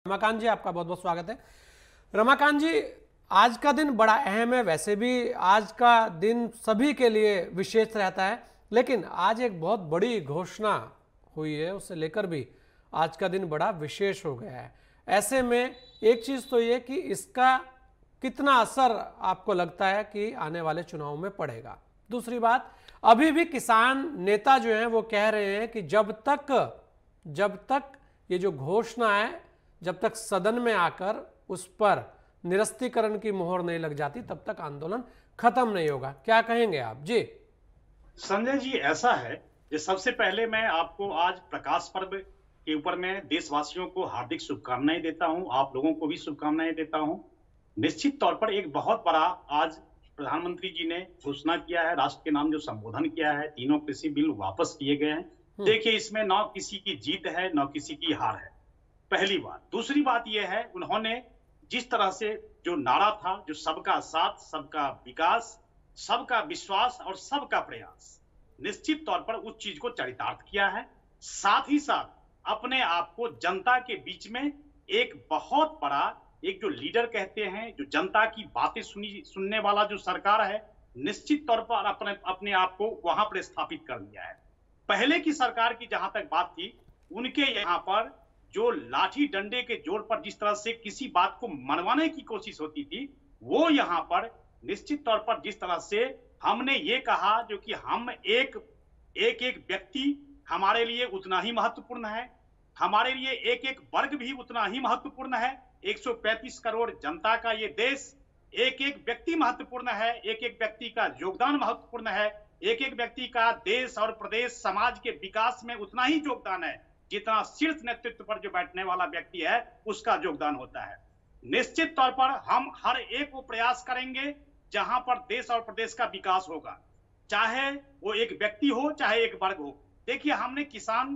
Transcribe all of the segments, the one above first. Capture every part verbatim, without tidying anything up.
रमाकांत जी, आपका बहुत बहुत स्वागत है। रमाकांत जी, आज का दिन बड़ा अहम है। वैसे भी आज का दिन सभी के लिए विशेष रहता है, लेकिन आज एक बहुत बड़ी घोषणा हुई है, उसे लेकर भी आज का दिन बड़ा विशेष हो गया है। ऐसे में एक चीज तो ये कि इसका कितना असर आपको लगता है कि आने वाले चुनाव में पड़ेगा। दूसरी बात, अभी भी किसान नेता जो हैं वो कह रहे हैं कि जब तक जब तक ये जो घोषणा है, जब तक सदन में आकर उस पर निरस्तीकरण की मोहर नहीं लग जाती, तब तक आंदोलन खत्म नहीं होगा। क्या कहेंगे आप? जी संजय जी, ऐसा है कि सबसे पहले मैं आपको आज प्रकाश पर्व के ऊपर में देशवासियों को हार्दिक शुभकामनाएं देता हूं, आप लोगों को भी शुभकामनाएं देता हूं। निश्चित तौर पर एक बहुत बड़ा आज प्रधानमंत्री जी ने घोषणा किया है, राष्ट्र के नाम जो संबोधन किया है, तीनों कृषि बिल वापस किए गए हैं। देखिए, इसमें न किसी की जीत है न किसी की हार है, पहली बात। दूसरी बात यह है, उन्होंने जिस तरह से जो नारा था, जो सबका साथ, सबका विकास, सबका विश्वास और सबका प्रयास, निश्चित तौर पर उस चीज को चरितार्थ किया है। साथ ही साथ अपने आप को जनता के बीच में एक बहुत बड़ा, एक जो लीडर कहते हैं, जो जनता की बातें सुनी सुनने वाला जो सरकार है, निश्चित तौर पर अपने अपने आप को वहां पर स्थापित कर दिया है। पहले की सरकार की जहां तक बात थी, उनके यहाँ पर जो लाठी डंडे के जोर पर जिस तरह से किसी बात को मनवाने की कोशिश होती थी, वो यहाँ पर निश्चित तौर पर जिस तरह से हमने ये कहा जो कि हम एक एक एक व्यक्ति हमारे लिए उतना ही महत्वपूर्ण है, हमारे लिए एक एक वर्ग भी उतना ही महत्वपूर्ण है। एक सौ पैंतीस करोड़ जनता का ये देश, एक एक व्यक्ति महत्वपूर्ण है, एक एक व्यक्ति का योगदान महत्वपूर्ण है, एक एक व्यक्ति का देश और प्रदेश समाज के विकास में उतना ही योगदान है जितना शीर्ष नेतृत्व पर जो बैठने वाला व्यक्ति है उसका योगदान होता है। निश्चित तौर पर हम हर एक वो प्रयास करेंगे जहां पर देश और प्रदेश का विकास होगा, चाहे वो एक व्यक्ति हो चाहे एक वर्ग हो। देखिए, हमने किसान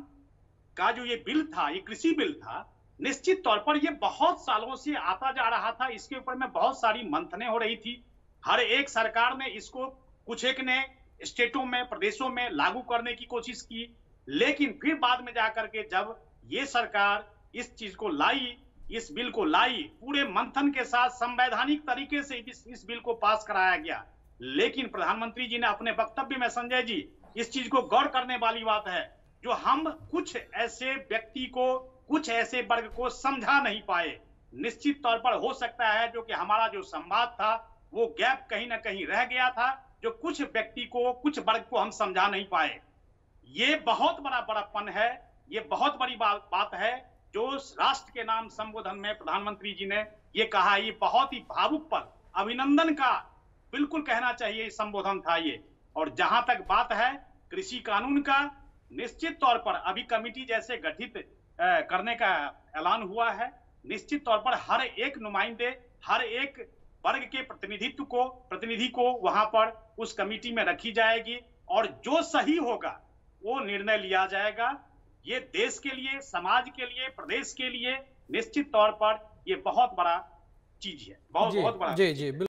का जो ये बिल था, ये कृषि बिल था, निश्चित तौर पर ये बहुत सालों से आता जा रहा था, इसके ऊपर में बहुत सारी मंथनें हो रही थी। हर एक सरकार ने इसको, कुछ एक ने स्टेटों में, प्रदेशों में लागू करने की कोशिश की, लेकिन फिर बाद में जाकर के जब ये सरकार इस चीज को लाई, इस बिल को लाई, पूरे मंथन के साथ संवैधानिक तरीके से इस, इस बिल को पास कराया गया। लेकिन प्रधानमंत्री जी ने अपने वक्तव्य में, संजय जी, इस चीज को गौर करने वाली बात है, जो हम कुछ ऐसे व्यक्ति को, कुछ ऐसे वर्ग को समझा नहीं पाए। निश्चित तौर पर हो सकता है जो कि हमारा जो संवाद था वो गैप कहीं ना कहीं रह गया था, जो कुछ व्यक्ति को, कुछ वर्ग को हम समझा नहीं पाए। ये बहुत बड़ा बड़प्पन है, ये बहुत बड़ी बात बात है जो राष्ट्र के नाम संबोधन में प्रधानमंत्री जी ने ये कहा। ये बहुत ही भावुक पल, अभिनंदन का बिल्कुल कहना चाहिए संबोधन था ये। और जहां तक बात है कृषि कानून का, निश्चित तौर पर अभी कमेटी जैसे गठित करने का ऐलान हुआ है। निश्चित तौर पर हर एक नुमाइंदे, हर एक वर्ग के प्रतिनिधित्व को प्रतिनिधि को वहां पर उस कमेटी में रखी जाएगी और जो सही होगा वो निर्णय लिया जाएगा। ये देश के लिए, समाज के लिए, प्रदेश के लिए निश्चित तौर पर ये बहुत बड़ा चीज है, बहुत बहुत बड़ा। जी जी।